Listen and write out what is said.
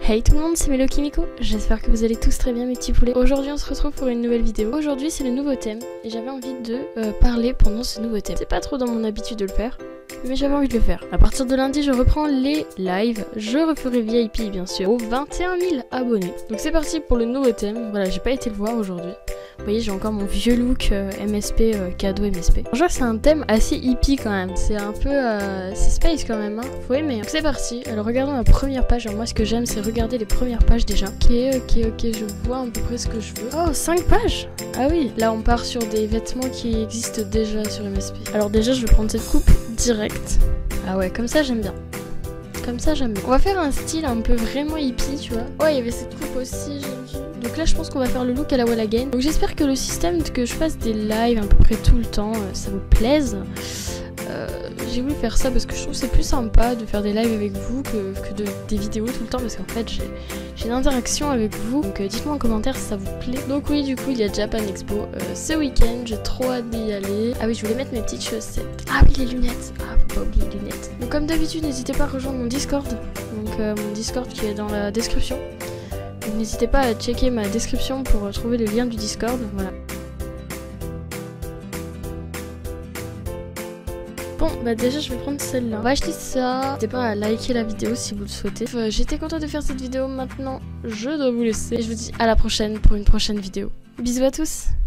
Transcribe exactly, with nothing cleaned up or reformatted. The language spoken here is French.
Hey tout le monde, c'est Melo Kimiko, j'espère que vous allez tous très bien mes petits poulets. Aujourd'hui on se retrouve pour une nouvelle vidéo. Aujourd'hui c'est le nouveau thème et j'avais envie de euh, parler pendant ce nouveau thème. C'est pas trop dans mon habitude de le faire, mais j'avais envie de le faire. À partir de lundi je reprends les lives, je referai V I P bien sûr, aux vingt et un mille abonnés. Donc c'est parti pour le nouveau thème, voilà j'ai pas été le voir aujourd'hui. Vous voyez j'ai encore mon vieux look euh, M S P, euh, cadeau M S P. Je vois que c'est un thème assez hippie quand même, c'est un peu... Euh, c'est space quand même, hein. Faut aimer. Donc c'est parti, alors regardons la première page. Alors moi ce que j'aime c'est regarder les premières pages déjà. Ok, ok, ok, je vois à peu près ce que je veux. Oh, cinq pages. Ah oui, là on part sur des vêtements qui existent déjà sur M S P. Alors déjà je vais prendre cette coupe directe. Ah ouais, comme ça j'aime bien. Comme ça j'aime bien. On va faire un style un peu vraiment hippie, tu vois. Ouais, il y avait cette coupe aussi, j'ai vu. Donc là je pense qu'on va faire le look à la Wall Again. Donc j'espère que le système que je fasse des lives à peu près tout le temps, euh, ça vous plaise. Euh, j'ai voulu faire ça parce que je trouve que c'est plus sympa de faire des lives avec vous que, que de, des vidéos tout le temps, parce qu'en fait j'ai une interaction avec vous. Donc euh, dites-moi en commentaire si ça vous plaît. Donc oui, du coup il y a Japan Expo euh, ce week-end, j'ai trop hâte d'y aller. Ah oui, je voulais mettre mes petites chaussettes. Ah oui, les lunettes. Ah, faut pas oublier les lunettes. Donc comme d'habitude, n'hésitez pas à rejoindre mon Discord. Donc euh, mon Discord qui est dans la description. Donc n'hésitez pas à checker ma description pour trouver le lien du Discord. Voilà. Bon, bah déjà je vais prendre celle-là. On va acheter ça. N'hésitez pas à liker la vidéo si vous le souhaitez. Euh, J'étais contente de faire cette vidéo. Maintenant, je dois vous laisser. Et je vous dis à la prochaine pour une prochaine vidéo. Bisous à tous.